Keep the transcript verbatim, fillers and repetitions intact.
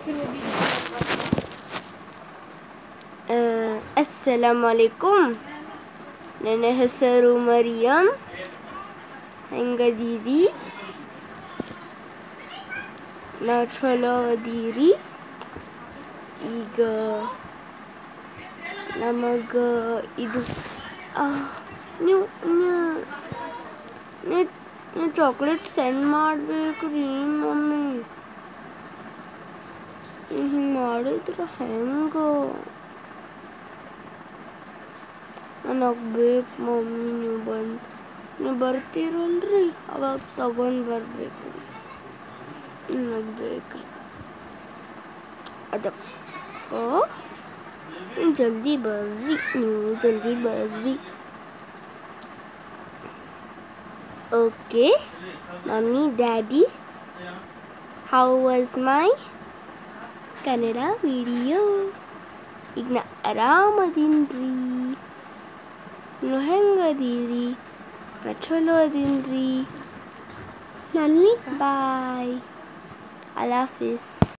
ಅಸ್ಸಲಾಮು ಅಲೈಕುಮ್. ನನ್ನ ಹೆಸರು ಮರಿಯಮ್. ಹೆಂಗದೀರಿ? ನಾ ಚಲೋ ಅದೀರಿ. ಈಗ ನಮಗೆ ಇದು ನೀವು ನೀವು ಚಾಕ್ಲೇಟ್ ಸೆಂಡ್ ಮಾಡಬೇಕು ರೀ ಮಮ್ಮಿ. ಹಿಂಗೆ ಮಾಡಿದ್ರೆ ಹೆಂಗೆ? ನನಗೆ ಬೇಕು ಮಮ್ಮಿ. ನೀವು ಬಂದು ನೀವು ಬರ್ತೀರಲ್ರಿ ಅವಾಗ ತಗೊಂಡು ಬರಬೇಕು. ನನಗೆ ಬೇಕು ಅದಕ್ಕೆ ಜಲ್ದಿ ಬರ್ರಿ. ನೀವು ಜಲ್ದಿ ಬರ್ರಿ. Okay mummy daddy, how was my Kannada video? ಈಗ ನಾ ಆರಾಮದೀನಿ ರೀ. ನೀವು ಹೆಂಗದೀರಿ? ನಾ ಚಲೋ ಅದೀನಿ ರೀ. Mummy bye. ಅಲ್ಲಾಹ್ ಹಾಫಿಸ್.